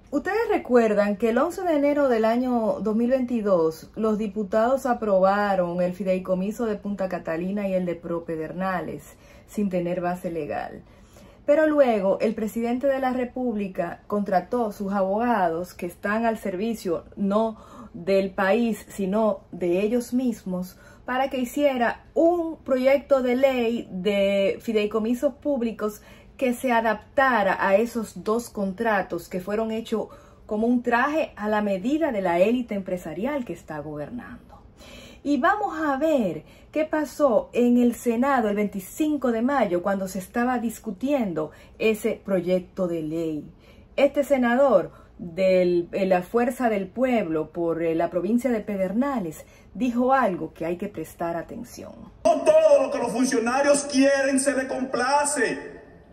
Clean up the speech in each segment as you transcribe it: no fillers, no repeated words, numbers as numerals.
Ustedes recuerdan que el 11 de enero del año 2022 los diputados aprobaron el fideicomiso de Punta Catalina y el de Propedernales sin tener base legal. Pero luego el presidente de la República contrató sus abogados que están al servicio no del país sino de ellos mismos para que hiciera un proyecto de ley de fideicomisos públicos que se adaptara a esos dos contratos que fueron hechos como un traje a la medida de la élite empresarial que está gobernando. Y vamos a ver qué pasó en el Senado el 25 de mayo cuando se estaba discutiendo ese proyecto de ley. Este senador de la Fuerza del Pueblo por la provincia de Pedernales dijo algo que hay que prestar atención. No todo lo que los funcionarios quieren se le complace.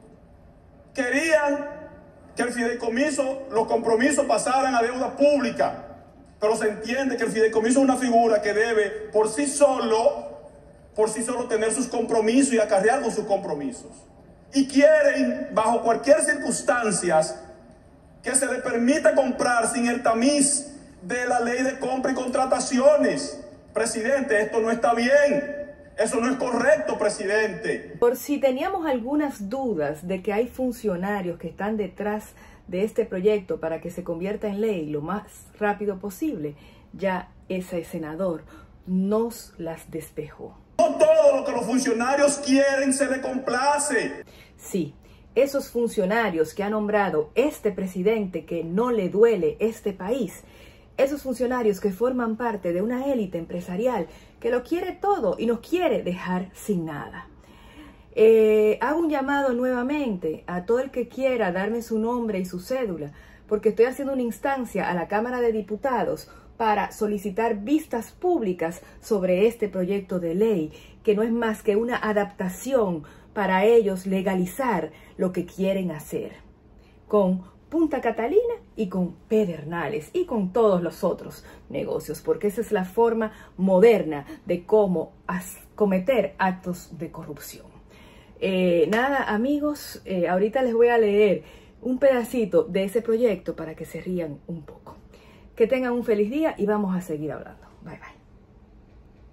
Querían que el fideicomiso, los compromisos pasaran a deuda pública, pero se entiende que el fideicomiso es una figura que debe por sí solo tener sus compromisos y acarrear con sus compromisos. Y quieren, bajo cualquier circunstancia, que se le permita comprar sin el tamiz de la ley de compra y contrataciones. Presidente, esto no está bien. Eso no es correcto, presidente. Por si teníamos algunas dudas de que hay funcionarios que están detrás de este proyecto para que se convierta en ley lo más rápido posible, ya ese senador nos las despejó. No todo lo que los funcionarios quieren se le complace. Sí, esos funcionarios que ha nombrado este presidente que no le duele este país, esos funcionarios que forman parte de una élite empresarial que lo quiere todo y nos quiere dejar sin nada. Hago un llamado nuevamente a todo el que quiera darme su nombre y su cédula, porque estoy haciendo una instancia a la Cámara de Diputados para solicitar vistas públicas sobre este proyecto de ley, que no es más que una adaptación para ellos legalizar lo que quieren hacer con Punta Catalina y con Pedernales y con todos los otros negocios, porque esa es la forma moderna de cómo cometer actos de corrupción. Nada, amigos, ahorita les voy a leer un pedacito de ese proyecto para que se rían un poco. Que tengan un feliz día y vamos a seguir hablando. Bye, bye.